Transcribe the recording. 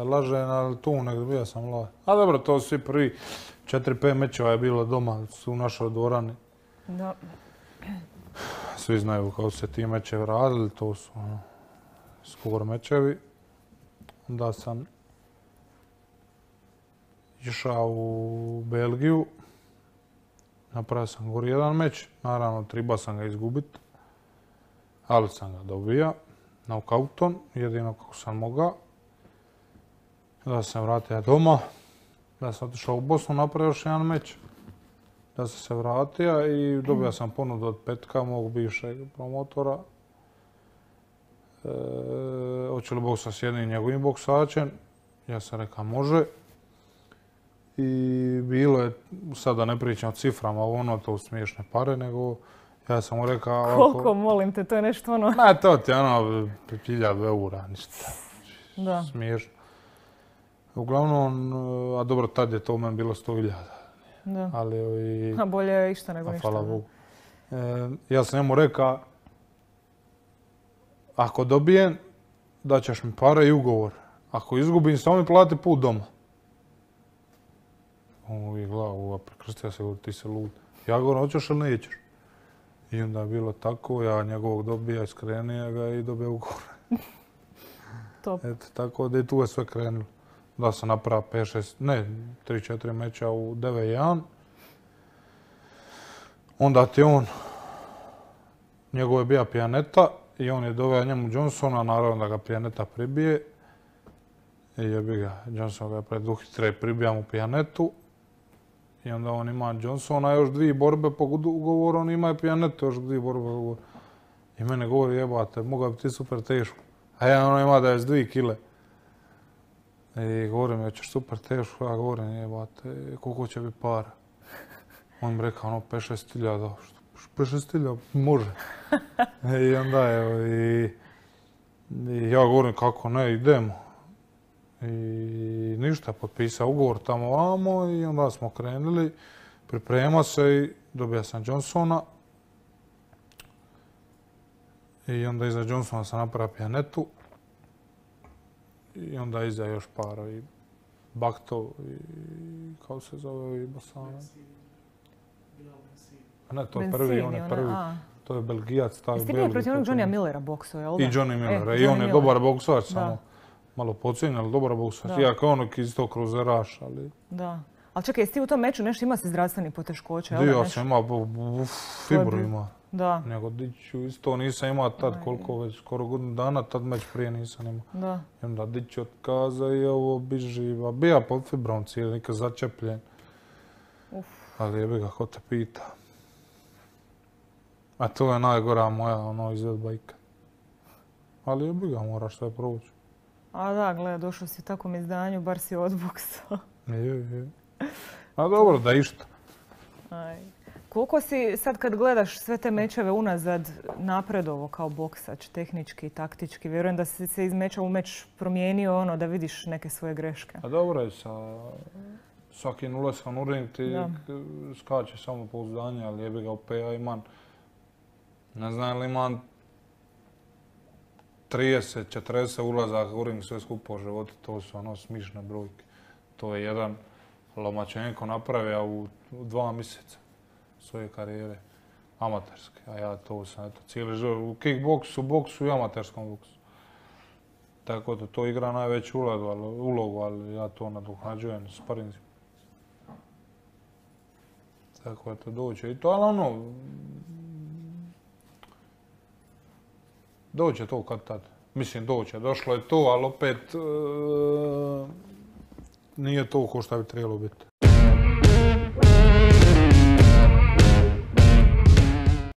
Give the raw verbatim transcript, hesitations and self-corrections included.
lažem, ali tu negdje bio sam lažem. A dobro, to svi prvi četiri pet mečeva je bilo doma, su u našoj dvorani. Da. Svi znaju kako se ti mečevi radili, to su ono, skoro mečevi. Onda sam išao u Belgiju, napravio sam gori jedan meč, naravno triba sam ga izgubiti, ali sam ga dobija, knockoutom, jedino kako sam mogao. Da sam vratio doma, da sam otišao u Bosnu, napravio još jedan meč. Da sam se vratio i dobio sam ponudu od Petka, mog bivšeg promotora. E, hoće li boksa s jednim njegovim boksačem? Ja sam rekao može. I bilo je, sada ne pričam o ciframa, ono to smiješne pare, nego ja sam mu rekao... Koliko, molim te, to je nešto ono... Ne, to ti je ono, hiljadu eura, ništa. Da. Smiješno. Uglavnom, a dobro, tad je to u meni bilo sto hiljada. Da. Ali i... A bolje je išta nego ništa. Hvala Bogu. E, ja sam njemu rekao, ako dobijem, daćeš mi pare i ugovor. Ako izgubim, samo mi plati put doma. On uvijek glavu, prekrstio se, ti se lud. Ja govorim, hoćeš ili nećeš? I onda je bilo tako, ja njegovog dobija, iskrenio ga i dobio ugovor. Top. Eto, tako da i tu je sve krenulo. Da sam napravio pet šest, ne, tri četiri meča u devet jedan. Onda ti on, njegov je bija Pijaneta i on je doveo njemu Johnsona, naravno da ga Pijaneta pribije. I jebi ga, Johnson ga je preduhitre i pribija mu Pijanetu. I onda on ima Johnsona još dvije borbe po ugovoru, on ima i Pijanetu još dvije borbe po ugovoru. I mene govori jebate, mogao bi ti super teško. A ja ono ima devedeset dvije kile. I govorim, ja ćeš super teško, ja govorim, jebate, koliko će biti para? On mi rekao, ono, pet šest hiljada. pet šest hiljada, može. I onda je, i, i ja govorim, kako ne, idemo. I ništa, potpisao ugovor tamo vamo i onda smo krenuli, priprema se i dobio sam Johnsona. I onda iza Johnsona sam napravio Pijanetu. I onda iza još para i Bakto i kako se zove i Bosana. Ne, to je prvi, on je prvi. To je Belgijac. Jesi ti bio protiv onog Johnnyja Millera boksu, jel da? I Johnny Millera. I on je dobar boksač, samo malo pocijenjen, ali dobar boksač. Iako je onog iz tog kruzeraš, ali... Da. Ali čekaj, jesi ti u tom meču nešto ima se zdravstveni poteškoća, jel da? Dio sam imao, fibru ima. Da. Nego diću, isto nisam imao tad koliko već, skoro godinu dana, tad meč prije nisam imao. Da. I onda diću otkaza i ovo biži, a bija pod fibrom cijeli, nikad začepljen. Uf. Ali jebi ga, ko te pita. A to je najgora moja, ono, izvedba ikad. Ali jebi ga, moraš sve proći. A da, gledaj, došao si u takvom izdanju, bar si odboksao. Je, je. A dobro, da išta. Aj. Koliko si sad kad gledaš sve te mečeve unazad napredovo kao boksač, tehnički, taktički? Vjerujem da si se iz meča u meč promijenio ono da vidiš neke svoje greške. A dobro je, sa svakim ulaskom u ring ti skače samo pouzdanje, ali jebi ga u P A imam, ne znam li imam trideset četrdeset ulazaka u ring sve skupo u životu, to su ono smišne brojke. To je jedan Lomachenko napravio u dva mjeseca svoje karijere, amaterske, a ja to sam, eto, cijeli život u kickboksu, boksu i amaterskom boksu. Tako da to igra najveću ulogu, ali ja to nadoknađujem s parinzima. Tako da to doće i to, ali ono, doće to kad tad. Mislim, doće, došlo je to, ali opet nije to ko što bi trebalo biti.